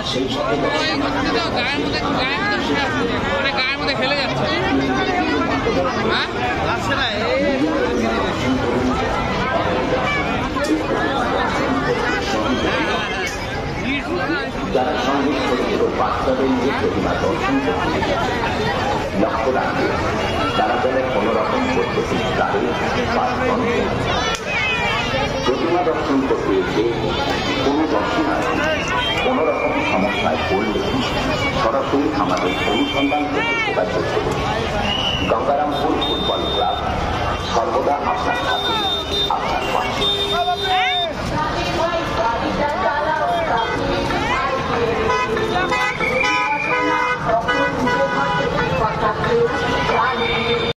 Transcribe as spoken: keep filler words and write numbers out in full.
সেই সাথে গায়ের মধ্যে গায়ের মধ্যে গায়ের মধ্যে খেলে যাচ্ছে হ্যাঁ আসছে না যারা সঙ্গে ছোট ছোট বাচ্চাদের যে প্রতিমা দর্শন করতে লক্ষ্য রাখবে তারা যেন কোনো রকম পদ্ধতি তাদের প্রতিমা দর্শন করতে এসে কোনো দর্শনার্থী কোনো রকম সমস্যায় পড়লে সরাসরি আমাদের অনুসন্ধান করতে যোগাযোগ করুন। গঙ্গারামপুর ফুটবল ক্লাব সর্বদা আপনার